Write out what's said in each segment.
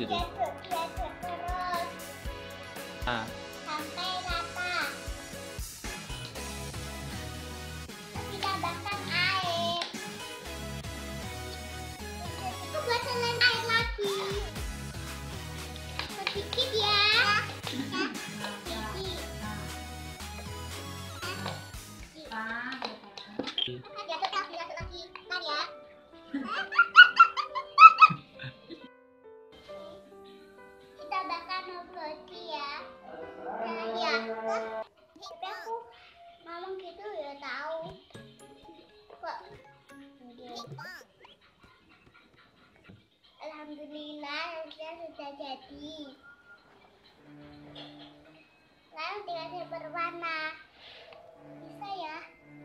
gitu. Diaduk terus sampai rata. Terus tambahkan air. Itu buat selain air lagi. Sedikit ya. Sedikit. Diaduk lagi. Ntar ya. Tambahkan roti ya. Ya. Tapi aku ngomong gitu ya tahu. Kok. Alhamdulillah sudah jadi. Lalu tinggal berwarna. Bisa ya.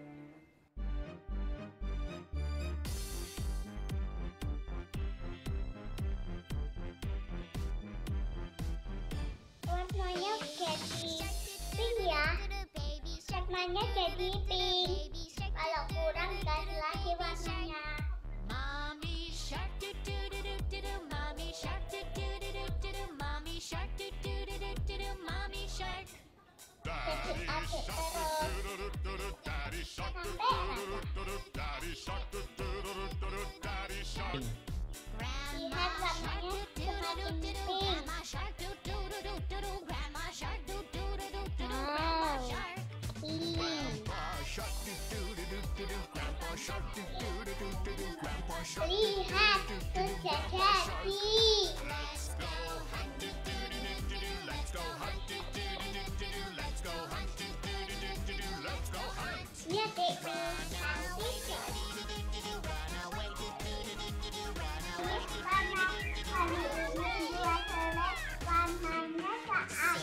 Warnanya jadi pink ya. Warnanya jadi pink. Kalau kurang dikasih lagi warnanya. Mommy shark do do do do do do. Mommy shark do do do do do do. Mommy shark do do do do do do. Mommy shark. Jadi aduk terus sampai rata. Lihat warnanya semakin pink. Grandma shark do do do do do do. Grandma shark do do do do do do. Grandma shark. Lihat sudah jadi. Ini adikku cantik ya. Warnanya saat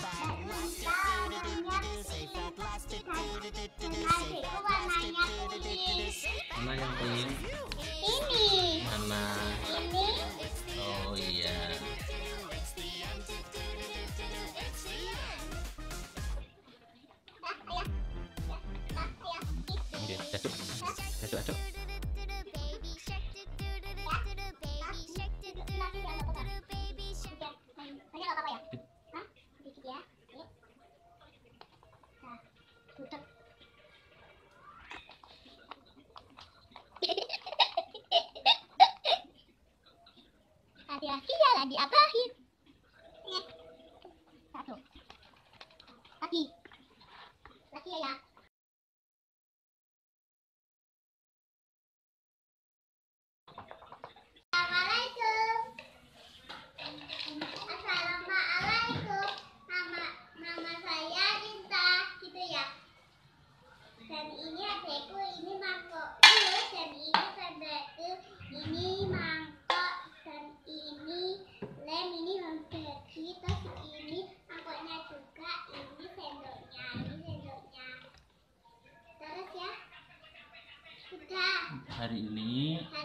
adikku warnanya kuning. Mana yang kuning? Ini. Mana? Ini. Oh iya. Oke, aduk. Hati-hati jangan diapain. Satu. Lagi ya. Assalamualaikum. Nama saya Cinta, gitu ya. Dan ini adekku, ini mangkokku, dan ini saudaraku, ini mangkok, dan ini lem, ini membagi, terus ini mangkoknya juga, ini sendoknya, Terus ya, sudah. Hari ini